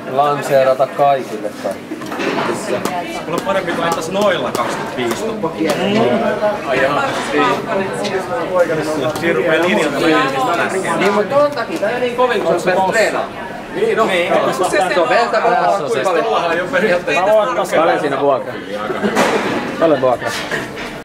lanseerata kaikille tai. Mulla on parempi kuin entäs noilla 25 000. Ajaa. Siinä rupee linjata lähtee. Niin, mutta tuon takia tää niin kovin, kun se on treenaa. Niin, on. Se on verta kuinka paljon. Paljon siinä vuokra. Paljon vuokra.